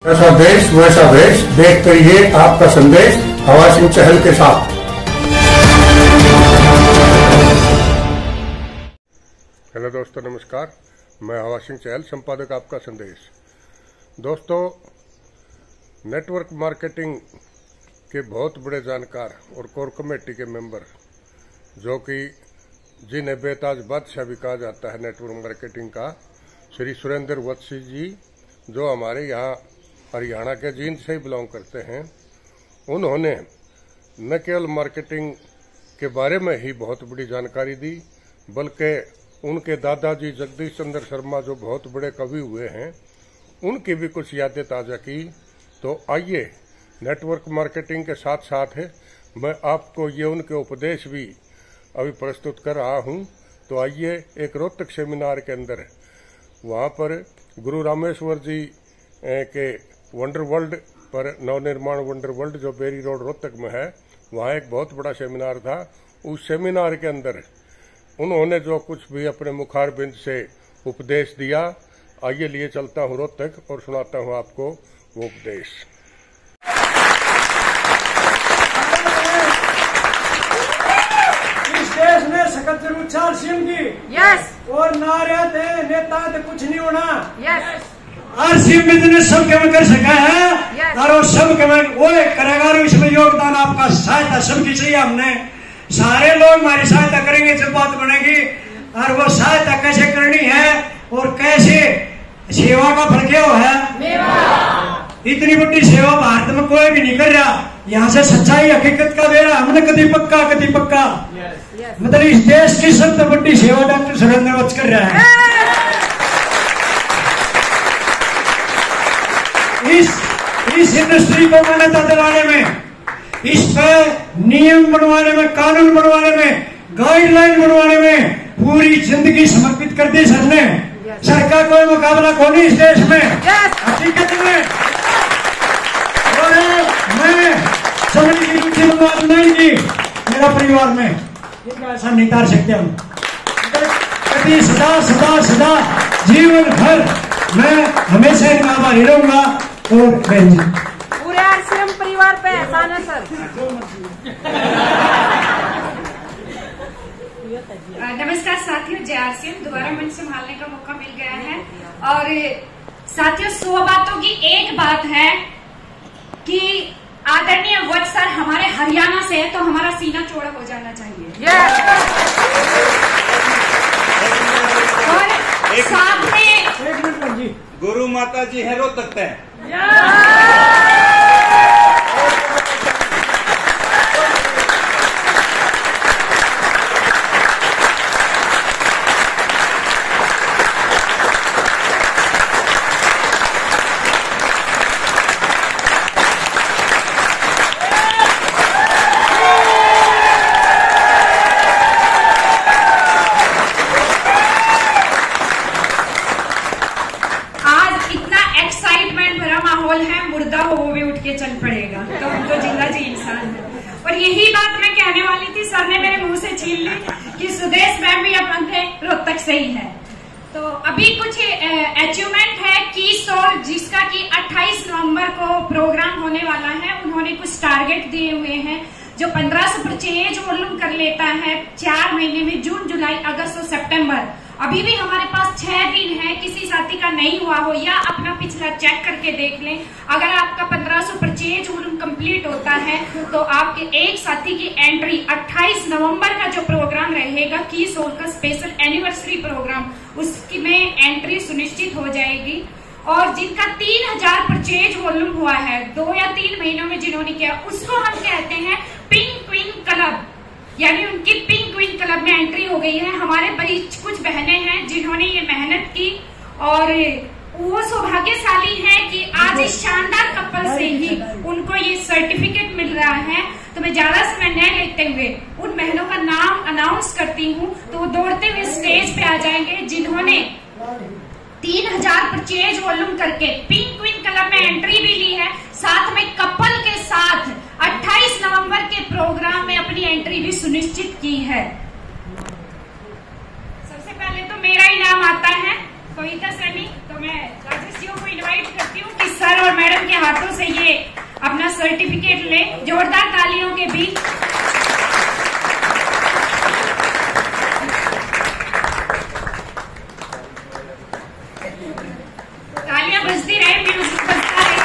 ऐसा देश वैसा वेश, देखते रहिए आपका संदेश हवा सिंह चहल के साथ। हेलो दोस्तों, नमस्कार। मैं हवा सिंह चहल, संपादक आपका संदेश। दोस्तों, नेटवर्क मार्केटिंग के बहुत बड़े जानकार और कोर कमेटी के मेंबर, जो कि जिन्हें बेताज बादशाह भी कहा जाता है नेटवर्क मार्केटिंग का, श्री सुरेंद्र वत्सी जी, जो हमारे यहाँ हरियाणा के जींद से ही बिलोंग करते हैं, उन्होंने न केवल मार्केटिंग के बारे में ही बहुत बड़ी जानकारी दी, बल्कि उनके दादाजी जगदीश चंद्र शर्मा, जो बहुत बड़े कवि हुए हैं, उनकी भी कुछ यादें ताज़ा की। तो आइए, नेटवर्क मार्केटिंग के साथ साथ मैं आपको ये उनके उपदेश भी अभी प्रस्तुत कर रहा हूँ। तो आइए, एक रोहतक सेमिनार के अंदर वहाँ पर गुरु रामेश्वर जी के वंडर वर्ल्ड पर, नवनिर्माण वंडर वर्ल्ड जो बेरी रोड रोहतक में है, वहाँ एक बहुत बड़ा सेमिनार था। उस सेमिनार के अंदर उन्होंने जो कुछ भी अपने मुखारबिंद से उपदेश दिया, आइए लिए चलता हूँ रोहतक और सुनाता हूँ आपको वो उपदेश। इस देश में सकत जरूर चार सिम की, यस, और नारे थे नेता तो कुछ नहीं होना, यस। और सिम बिजनेस सब के में कर सका है, yes. और सब के में वो करेगा, और इसमें योगदान आपका सहायता सबकी चाहिए। हमने सारे लोग हमारी सहायता करेंगे जब बात बनेगी। और वो सहायता कैसे करनी है और कैसे सेवा का फल क्या है, इतनी बड़ी सेवा भारत में कोई भी नहीं कर रहा। यहाँ से सच्चाई हकीकत का दे रहा, हमने कभी पक्का yes. मतलब इस देश की सबसे बड़ी सेवा डॉक्टर सुरेंद्र वत्स कर रहा है। इस इंडस्ट्री को मान्यता दिलाने में, इस पे नियम बनवाने में, कानून बनवाने में, गाइडलाइन बनवाने में पूरी जिंदगी समर्पित कर दी सर ने। सर का कोई मुकाबला कौन नहीं इस देश में, हकीकत में। और मैं समझ की रुचि नहीं की, मेरा परिवार में ऐसा नहीं तार सकते हम। कभी सदा सदा सदा जीवन भर मैं हमेशा इनका आभारी रहूंगा। और पूरे आरसीएम परिवार पे एहसान है सर। नमस्कार साथियों, जय आरसीएम। दोबारा मंच संभालने का मौका मिल गया है। और साथियों, 100 बातों की एक बात है कि आदरणीय वत्स सर हमारे हरियाणा से है, तो हमारा सीना चौड़ा हो जाना चाहिए। और साथ में गुरु माता जी है रोहतक है। चल पड़ेगा, तो हम तो जिंदा जी इंसान है। और यही बात मैं कहने वाली थी, सर ने मेरे मुंह से छीन ली कि सुदेश मैम भी अपन थे रोहतक से ही है। तो अभी कुछ अचीवमेंट है की सोल, जिसका कि 28 नवंबर को प्रोग्राम होने वाला है। उन्होंने कुछ टारगेट दिए हुए हैं, जो 1500 परचेज वॉल्यूम कर लेता है 4 महीने में, जून, जुलाई, अगस्त और सितंबर। अभी भी हमारे पास 6 दिन है, किसी साथी का नहीं हुआ हो या अपना पिछला चेक करके देख लें। अगर आपका 1500 परचेज वॉल्यूम कंप्लीट होता है तो आपके एक साथी की एंट्री 28 नवंबर का जो प्रोग्राम रहेगा, की सोल का स्पेशल एनिवर्सरी प्रोग्राम, उसकी में एंट्री सुनिश्चित हो जाएगी। और जिनका 3000 परचेज वॉल्यूम हुआ है 2 या 3 महीनों में जिन्होंने किया, उसको हम कहते हैं पिंक क्वीन क्लब, यानी उनकी पिंक क्वीन क्लब में एंट्री हो गई है। हमारे बीच कुछ बहनें हैं जिन्होंने ये मेहनत की और वो सौभाग्यशाली है कि आज इस शानदार कपल से ही उनको ये सर्टिफिकेट मिल रहा है। तो मैं ज्यादा समय न लेते हुए उन बहनों का नाम अनाउंस करती हूँ, तो वो दौड़ते हुए स्टेज पे आ जाएंगे जिन्होंने 3000 परचेज वॉल्यूम करके पिंक क्वीन क्लब में एंट्री भी ली है, साथ में कपल के साथ 28 नवंबर के प्रोग्राम में अपनी एंट्री भी सुनिश्चित की है। सबसे पहले तो मेरा ही नाम आता है, कविता सैनी। तो मैं राजेश जी को इनवाइट करती हूँ कि सर और मैडम के हाथों से ये अपना सर्टिफिकेट ले। जोरदार तालियों के बीच तालियां बजती रहे, म्यूजिक बजता रहे।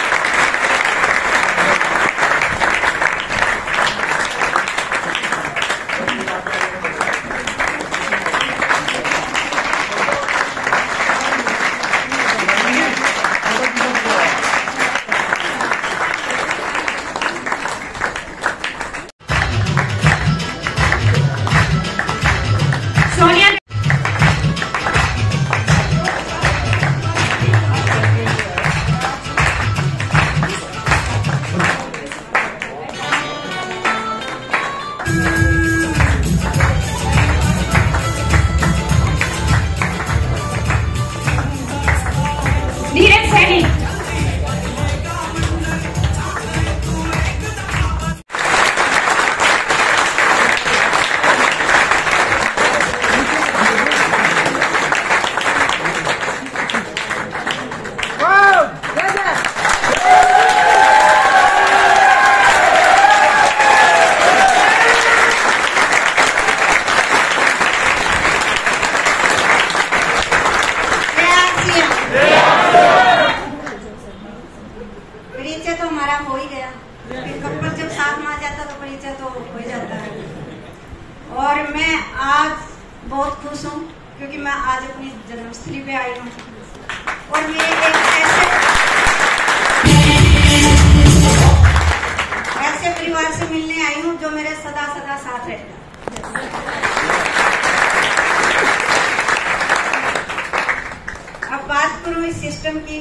और मैं आज बहुत खुश हूँ क्योंकि मैं आज अपनी जन्मस्थली पे आई हूँ और मैं एक ऐसे परिवार से मिलने आई हूँ जो मेरे सदा सदा साथ रहेगा। अब बात करूँ इस सिस्टम की,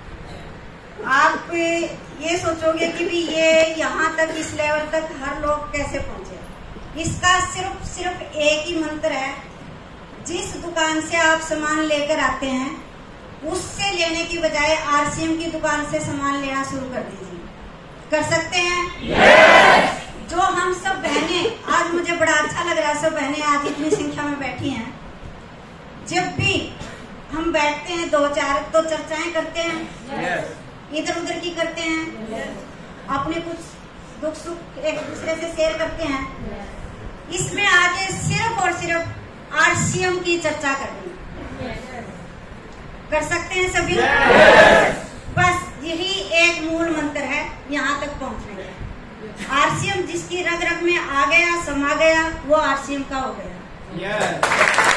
आप ये सोचोगे कि भी ये यहाँ तक इस लेवल तक हर लोग कैसे पहुंचे। इसका सिर्फ एक ही मंत्र है, जिस दुकान से आप सामान लेकर आते हैं उससे लेने की बजाय आरसीएम की दुकान से सामान लेना शुरू कर दीजिए। कर सकते हैं? yes! जो हम सब बहनें, आज मुझे बड़ा अच्छा लग रहा है, सब बहनें आज इतनी संख्या में बैठी हैं। जब भी हम बैठते हैं दो चार तो चर्चाएं करते हैं, yes! इधर उधर की करते हैं, yes! अपने कुछ दुख सुख एक दूसरे से शेयर करते हैं। yes! इसमें आगे सिर्फ और सिर्फ आरसीएम की चर्चा करनी। yes! कर सकते हैं सभी? yes! बस यही एक मूल मंत्र है यहाँ तक पहुँचने का। आरसीएम जिसकी रग रग में आ गया, समा गया, वो आरसीएम का हो गया। yes!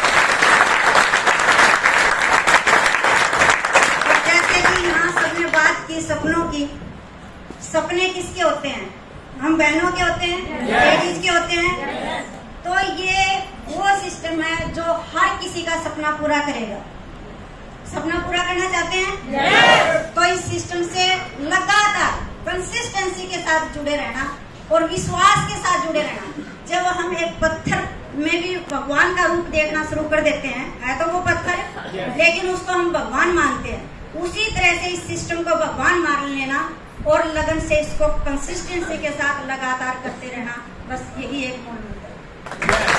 जैसे कि यहाँ सबने बात की सपनों की, सपने किसके होते हैं? हम बहनों के होते हैं, लेडीज के होते हैं। तो ये वो सिस्टम है जो हर किसी का सपना पूरा करेगा। सपना पूरा करना चाहते हैं? तो इस सिस्टम से लगातार कंसिस्टेंसी के साथ जुड़े रहना और विश्वास के साथ जुड़े रहना। जब हम एक पत्थर में भी भगवान का रूप देखना शुरू कर देते हैं, है तो वो पत्थर, लेकिन उसको हम भगवान मानते हैं। उसी तरह से इस सिस्टम को भगवान मान लेना और लगन से इसको कंसिस्टेंसी के साथ लगातार करते रहना, बस यही एक मूल मंत्र है।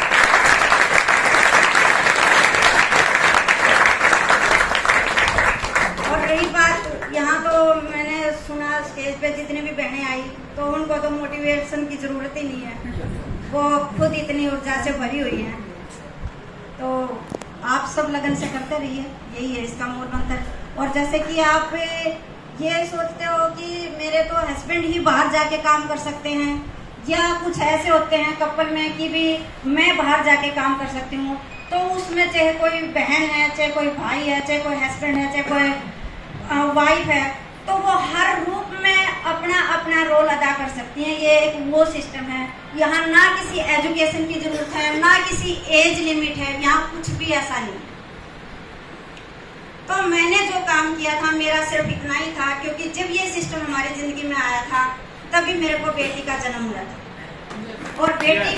और रही बात, यहाँ तो मैंने सुना स्टेज पे जितने भी बहनें आई तो उनको तो मोटिवेशन की जरूरत ही नहीं है, वो खुद इतनी ऊर्जा से भरी हुई है। तो आप सब लगन से करते रहिए, यही है इसका मूल मंत्र। और जैसे कि आप ये सोचते हो कि मेरे तो हस्बैंड ही बाहर जाके काम कर सकते हैं, या कुछ ऐसे होते हैं कपल में कि भी मैं बाहर जाके काम कर सकती हूँ, तो उसमें चाहे कोई बहन है, चाहे कोई भाई है, चाहे कोई हस्बैंड है, चाहे कोई वाइफ है, तो वो हर रूप में अपना अपना रोल अदा कर सकती हैं। ये एक वो सिस्टम है, यहाँ ना किसी एजुकेशन की जरूरत है, ना किसी एज लिमिट है, यहाँ कुछ भी ऐसा नहीं। तो मैंने जो काम किया था मेरा सिर्फ इतना ही था, क्योंकि जब ये सिस्टम हमारी जिंदगी में आया था तभी मेरे को बेटी का जन्म हुआ था, और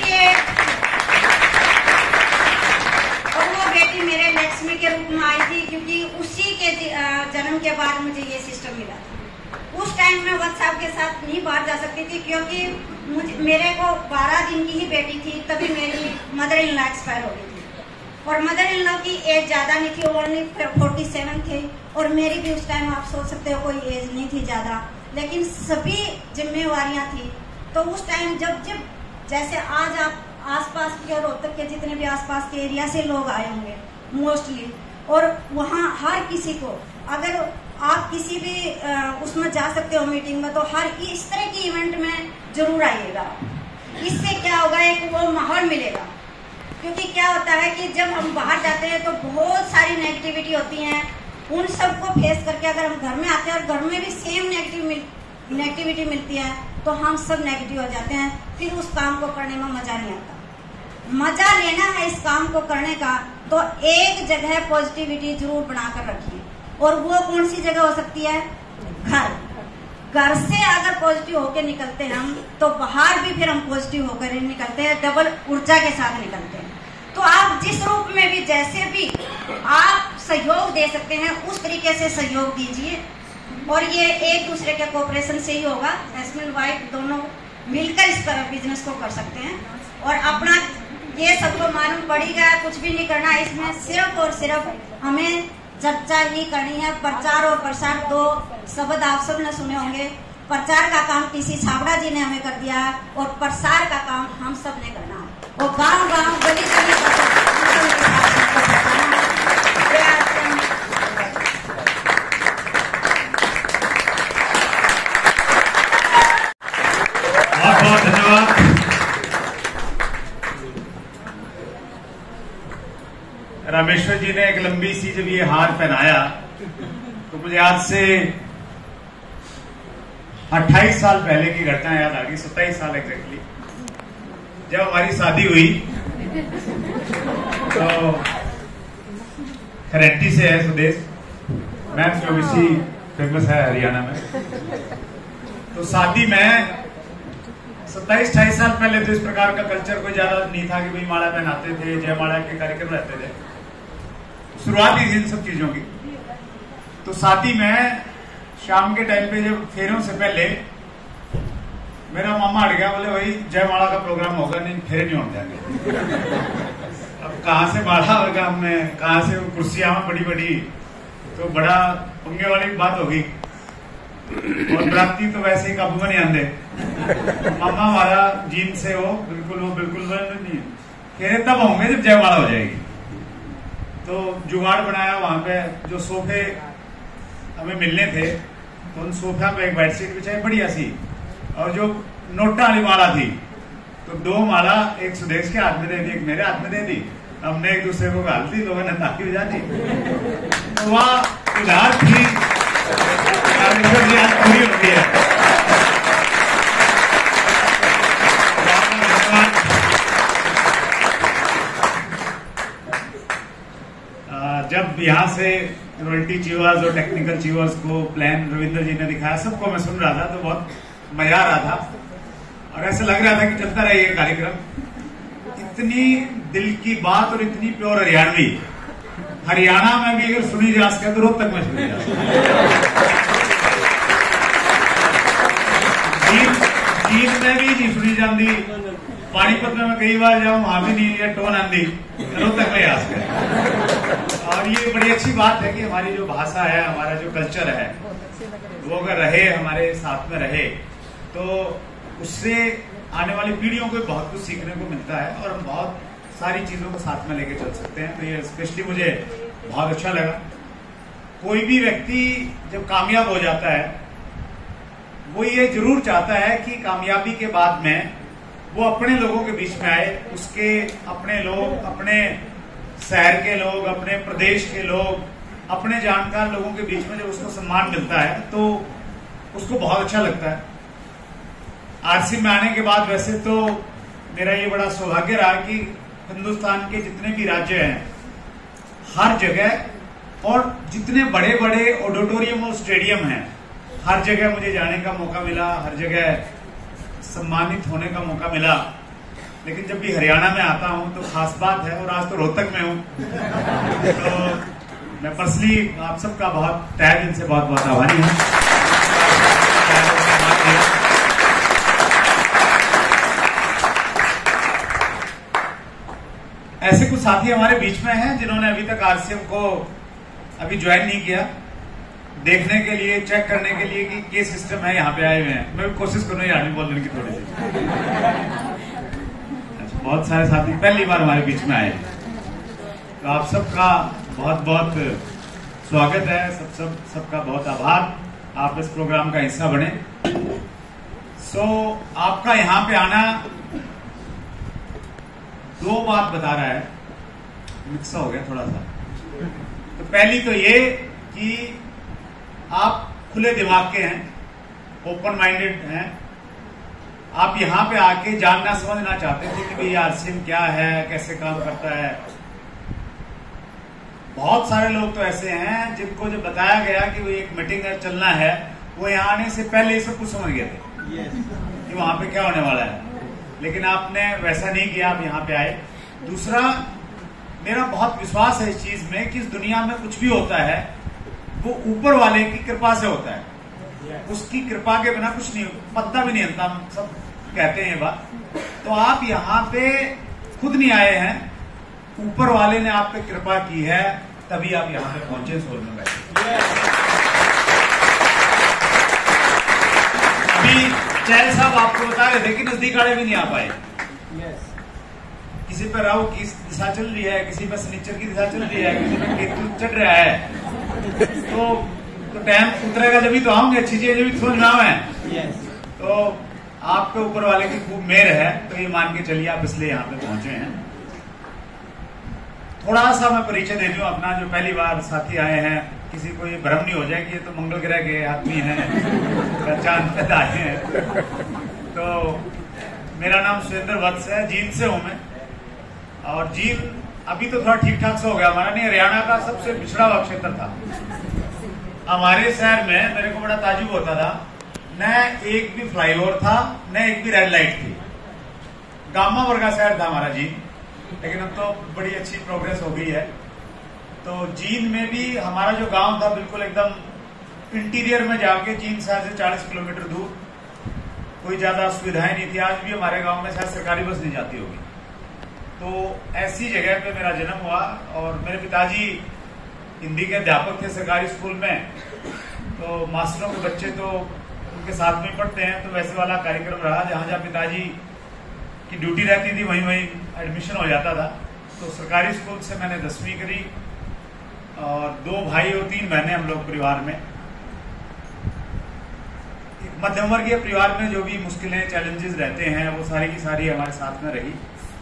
वो बेटी मेरे लक्ष्मी के रूप में आई थी, क्योंकि उसी के जन्म के बाद मुझे ये सिस्टम मिला था। उस टाइम मैं व्हाट्सएप के साथ नहीं बाहर जा सकती थी, क्योंकि मेरे को 12 दिन की ही बेटी थी, तभी मेरी मदर इन लॉ एक्सपायर हो गई थी। और मदर इन लॉ की एज ज्यादा नहीं थी, ओनली 47 थे, और मेरी भी उस टाइम आप सोच सकते हो कोई एज नहीं थी ज्यादा, लेकिन सभी जिम्मेवारियां थी। तो उस टाइम जब जैसे आज आप आसपास के रोहतक के जितने भी आसपास के एरिया से लोग आए होंगे मोस्टली, और वहाँ हर किसी को अगर आप किसी भी उसमें जा सकते हो मीटिंग में, तो हर इस तरह की इवेंट में जरूर आइएगा। इससे क्या होगा, एक वो माहौल मिलेगा। क्योंकि क्या होता है कि जब हम बाहर जाते हैं तो बहुत सारी नेगेटिविटी होती हैं, उन सबको फेस करके अगर हम घर में आते हैं और घर में भी सेम नेगेटिविटी मिलती है तो हम सब नेगेटिव हो जाते हैं, फिर उस काम को करने में मजा नहीं आता। मजा लेना है इस काम को करने का तो एक जगह पॉजिटिविटी जरूर बनाकर रखिए, और वो कौन सी जगह हो सकती है? घर से अगर पॉजिटिव होकर निकलते हैं हम, तो बाहर भी फिर हम पॉजिटिव होकर निकलते हैं, डबल ऊर्जा के साथ निकलते हैं। तो आप जिस रूप में भी जैसे भी आप सहयोग दे सकते हैं उस तरीके से सहयोग दीजिए, और ये एक दूसरे के कोऑपरेशन से ही होगा। हस्बैंड वाइफ दोनों मिलकर इस तरह बिजनेस को कर सकते हैं, और अपना ये सबको मालूम पड़ेगा, कुछ भी नहीं करना इसमें, सिर्फ और सिर्फ हमें चर्चा ही करनी है। प्रचार और प्रसार दो शब्द आप सब ने सुने होंगे। प्रचार का काम किसी छाबड़ा जी ने हमें कर दिया है, और प्रसार का काम हम सब ने करना है। और गांव गांव गली गली बहुत बहुत धन्यवाद। रामेश्वर जी ने एक लंबी सी जब ये हार पहनाया तो मुझे आज से 28 साल पहले की घटना याद आ गई, 27 साल एग्जैक्टली। जब हमारी शादी हुई तो खरेटी से है सुदेश, मैम जो इसी फेमस है हरियाणा में। तो शादी में 27-28 साल पहले तो इस प्रकार का कल्चर कोई ज्यादा नहीं था कि भाई माला पहनाते थे, जयमाला के कार्यक्रम रहते थे, शुरुआत ही थी इन सब चीजों की। तो शादी में शाम के टाइम पे जब फेरों से पहले मेरा मामा अड़ गया, बोले भाई जयमाला का प्रोग्राम होगा, नहीं फेरे नहीं होने देंगे। अब कहाँ से माला होगा, हमने कहाँ से कुर्सियां बड़ी बड़ी, तो बड़ा पंगे वाली बात होगी। और बराती तो वैसे ही काबू में नहीं आते। मामा हमारा जीन से वो बिल्कुल नहीं, कह रहे तब होंगे जब जयमाला हो जाएगी। तो जुगाड़ बनाया, वहां पे जो सोफे हमें मिलने थे तो उन सोफा पे एक बेडशीट बिछाई बढ़िया सी, और जो नोटा वाली माला थी तो 2 माला एक सुदेश के हाथ में दे दी, एक मेरे हाथ में दे दी। हमने एक दूसरे को गाल दी, लोगों ने ताकी बजा दी। तो वह उधार थी पूरी होती है। जब यहाँ से रॉयल्टी चीवर्स और टेक्निकल चीवर्स को प्लान रविंद्र जी ने दिखाया, सबको मैं सुन रहा था तो बहुत मजा आ रहा था, और ऐसा लग रहा था कि चलता रहे ये कार्यक्रम। इतनी दिल की बात और इतनी प्योर हरियाणवी, हरियाणा में भी अगर सुनी जा सके तो रोहतक में सुनी जा सके। जीत में भी नहीं सुनी जाती, पानीपत में मैं कई बार जाऊं वहां भी नहीं है टोन आंधी, रोहतक में आ सके। और ये बड़ी अच्छी बात है कि हमारी जो भाषा है, हमारा जो कल्चर है, वो अगर रहे, हमारे साथ में रहे, तो उससे आने वाली पीढ़ियों को बहुत कुछ सीखने को मिलता है, और हम बहुत सारी चीजों को साथ में लेके चल सकते हैं। तो ये स्पेशली मुझे बहुत अच्छा लगा। कोई भी व्यक्ति जब कामयाब हो जाता है, वो ये जरूर चाहता है कि कामयाबी के बाद में वो अपने लोगों के बीच में आए, उसके अपने लोग, अपने शहर के लोग, अपने प्रदेश के लोग, अपने जानकार लोगों के बीच में जब उसको सम्मान मिलता है तो उसको बहुत अच्छा लगता है। आरसी में आने के बाद वैसे तो मेरा ये बड़ा सौभाग्य रहा कि हिंदुस्तान के जितने भी राज्य हैं, हर जगह, और जितने बड़े बड़े ऑडिटोरियम और स्टेडियम हैं, हर जगह मुझे जाने का मौका मिला, हर जगह सम्मानित होने का मौका मिला। लेकिन जब भी हरियाणा में आता हूं तो खास बात है, और आज तो रोहतक में हूं, तो मैं पर्सनली आप सबका बहुत तहे दिल से बहुत बहुत आभारी हूं। ऐसे कुछ साथी हमारे बीच में हैं जिन्होंने अभी तक आरसीएम को अभी ज्वाइन नहीं किया, देखने के लिए, चेक करने के लिए कि क्या सिस्टम है, यहाँ पे आए हुए हैं। मैं भी कोशिश करूंगा यहाँ भी बोलने की थोड़ी सी। अच्छा, बहुत सारे साथी पहली बार हमारे बीच में आए, तो आप सबका बहुत बहुत स्वागत है। सबका बहुत आभार, आप इस प्रोग्राम का हिस्सा बने। आपका यहाँ पे आना दो बात बता रहा है, मिक्स हो गया थोड़ा सा। तो पहली तो ये कि आप खुले दिमाग के हैं, ओपन माइंडेड हैं। आप यहाँ पे आके जानना समझना चाहते थे कि भाई आरसीएम क्या है, कैसे काम करता है। बहुत सारे लोग तो ऐसे हैं जिनको जब बताया गया कि वो एक मीटिंग चलना है, वो यहाँ आने से पहले ही सब कुछ समझ गए थे कि वहां पे क्या होने वाला है, लेकिन आपने वैसा नहीं किया, आप यहाँ पे आए। दूसरा, मेरा बहुत विश्वास है इस चीज में कि इस दुनिया में कुछ भी होता है वो ऊपर वाले की कृपा से होता है। उसकी कृपा के बिना कुछ नहीं, पत्ता भी नहीं हिलता, हम सब कहते हैं ये बात। तो आप यहाँ पे खुद नहीं आए हैं, ऊपर वाले ने आप पे कृपा की है, तभी आप यहाँ पे पहुंचे सोल में बैठे। अभी चैल साहब आपको बता रहे थे कि नजदीक आड़े भी नहीं आ पाए। किसी पे राहु की दिशा चल रही है, किसी पे शनिचर की दिशा चल रही है, किसी पे केतु चल रहा है। तो टाइम उतरेगा जब भी तो आऊंगे, अच्छी चीजें जब भी समझ में आवे। तो आपके ऊपर वाले की खूब मेहर है, तो ये मान के चलिए आप इसलिए यहाँ पे पहुंचे हैं। थोड़ा सा मैं परिचय दे दूं अपना, जो पहली बार साथी आए हैं, किसी को ये भ्रम नहीं हो जाए कि ये तो मंगल ग्रह के आदमी हैं, चांद पे आए हैं। तो मेरा नाम सुरेंद्र वत्स है, जींद से हूं मैं। और जींद अभी तो थोड़ा ठीक ठाक से हो गया हमारा, नहीं हरियाणा का सबसे पिछड़ा हुआ क्षेत्र था। हमारे शहर में मेरे को बड़ा ताजुब होता था, न एक भी फ्लाईओवर था, न एक भी रेड लाइट थी। गामा वर्गा शहर था हमारा जींद, लेकिन अब तो बड़ी अच्छी प्रोग्रेस हो गई है। तो जींद में भी हमारा जो गांव था बिल्कुल एकदम इंटीरियर में जाके, जींद शहर से 40 किलोमीटर दूर, कोई ज्यादा सुविधाएं नहीं थी। आज भी हमारे गांव में शायद सरकारी बस नहीं जाती होगी। तो ऐसी जगह पे मेरा जन्म हुआ। और मेरे पिताजी हिंदी के अध्यापक थे सरकारी स्कूल में, तो मास्टरों के बच्चे तो उनके साथ में पढ़ते हैं, तो वैसे वाला कार्यक्रम रहा। जहां जहां पिताजी की ड्यूटी रहती थी वहीं वहीं एडमिशन हो जाता था। तो सरकारी स्कूल से मैंने 10वीं करी, और 2 भाई और 3 बहनें हम लोग परिवार में। मध्यम वर्गीय परिवार में जो भी मुश्किलें, चैलेंजेस रहते हैं, वो सारी की सारी हमारे साथ में रही।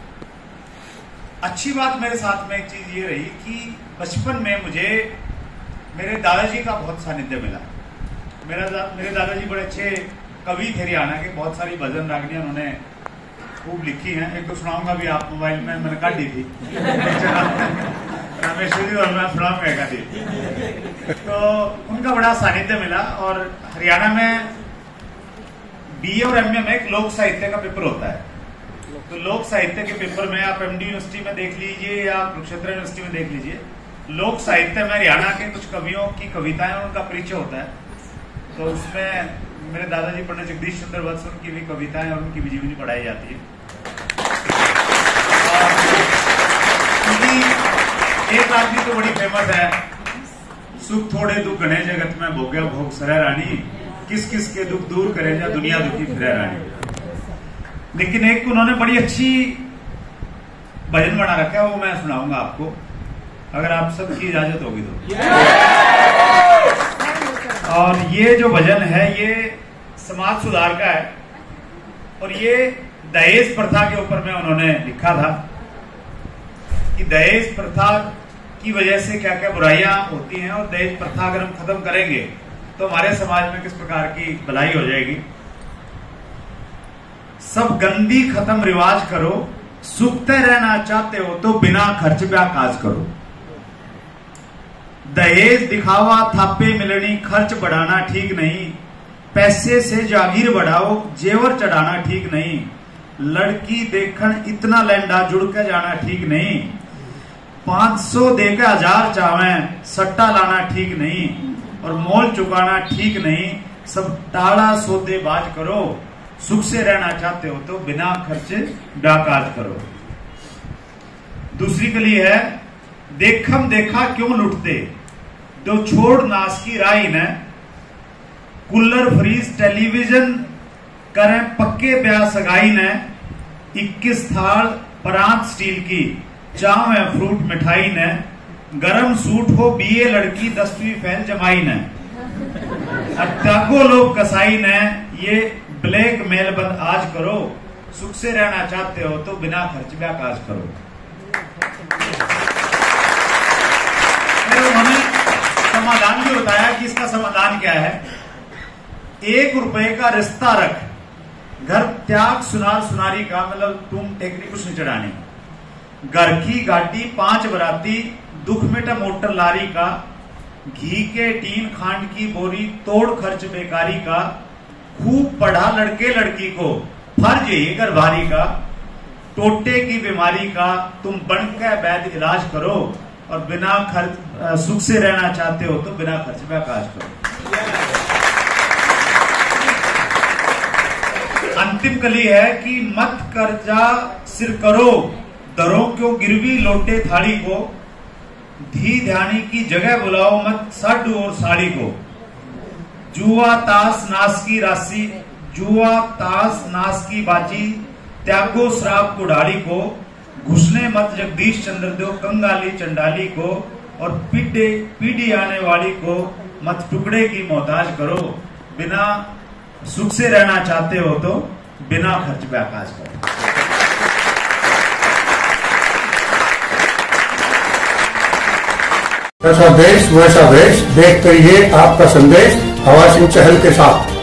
अच्छी बात मेरे साथ में एक चीज ये रही कि बचपन में मुझे मेरे दादाजी का बहुत सानिध्य मिला। मेरे दादाजी बड़े अच्छे कवि थे हरियाणा के, बहुत सारी भजन रागनियां उन्होंने खूब लिखी हैं। एक तो सुनाऊंगा भी आप, मोबाइल में मैंने काट दी थी रामेश्वरी, और मैं सुनाऊंगा दी। तो उनका बड़ा सानिध्य मिला। और हरियाणा में बीए और एमए में एक लोक साहित्य का पेपर होता है। तो लोक साहित्य के पेपर में आप एमडी यूनिवर्सिटी में देख लीजिए या कुरुक्षेत्र यूनिवर्सिटी में देख लीजिए, लोक साहित्य में हरियाणा के कुछ कवियों की कविताएं और उनका परिचय होता है। तो उसमें मेरे दादाजी पंडित जगदीश चंद्र वत्स, उनकी भी कविताएं और उनकी भी जीवनी पढ़ाई जाती है। एक आदमी तो बड़ी फेमस है, सुख थोड़े दुख घने जगत में भोग्या भोग सरे रानी, किस किस के दुख दूर करे जा दुनिया दुखी फिरे रानी। लेकिन एक उन्होंने बड़ी अच्छी भजन बना रखा है, वो मैं सुनाऊंगा आपको, अगर आप सबकी इजाजत होगी तो। और ये जो भजन है ये समाज सुधार का है, और ये दहेज प्रथा के ऊपर में उन्होंने लिखा था कि दहेज प्रथा की वजह से क्या क्या बुराइयां होती हैं, और दहेज प्रथा अगर हम खत्म करेंगे तो हमारे समाज में किस प्रकार की भलाई हो जाएगी। सब गंदी खत्म रिवाज करो, सुखते रहना चाहते हो तो बिना खर्च ब्याह काज करो। दहेज दिखावा थापे मिलनी, खर्च बढ़ाना ठीक नहीं। पैसे से जागीर बढ़ाओ, जेवर चढ़ाना ठीक नहीं। लड़की देखन इतना लैंडा जुड़ के जाना ठीक नहीं। 500 देकर 1000 चावे, सट्टा लाना ठीक नहीं। और मोल चुकाना ठीक नहीं। सब टाड़ा सौदेबाज करो, सुख से रहना चाहते हो तो बिना खर्चे डाकाज करो। दूसरी कली है देखम देखा क्यों लुटते, दो छोड़ नास की राई न, कूलर फ्रीज टेलीविजन करें पक्के ब्याह सगाई न, 21 थाल परांत स्टील की, चाव है फ्रूट मिठाई न, गरम सूट हो बीए लड़की 10वीं फैल जमाई न, त्यागो लोग कसाई न, ये ब्लैक मेल बंद आज करो, सुख से रहना चाहते हो तो बिना खर्च ब्याह काज करो। उन्होंने समाधान भी बताया कि इसका समाधान क्या है। 1 रुपए का रिश्ता रख, घर त्याग सुनार सुनारी का, मतलब तुम टेकनी कुछ नहीं चढ़ानी, घर की गाड़ी 5 बराती, दुख मिटा मोटर लारी का, घी के टीन खांड की बोरी, तोड़ खर्च बेकारी का, खूब पढ़ा लड़के लड़की को, फर्ज ये घर भारी का, टोटे की बीमारी का, तुम बनकर वैध इलाज करो, और बिना खर्च सुख से रहना चाहते हो तो बिना खर्च में काज करो। अंतिम कली है कि मत कर्जा सिर करो, दरों क्यों गिरवी लोटे थाड़ी को, धी ध्यानी की जगह बुलाओ मत साडू और साड़ी को, जुआ तास नास की राशि, जुआ तास नास की बाजी, त्यागो श्राप को ढाड़ी को, घुसने मत जगदीश चंद्र देव कंगाली चंडाली को, और पीढ़ी आने वाली को मत टुकड़े की मोहताज करो, बिना सुख से रहना चाहते हो तो बिना खर्च पे आकाश करो। ऐसा देश वैसा देश, देखते रहिए आपका संदेश हवा सिंह चहल के साथ।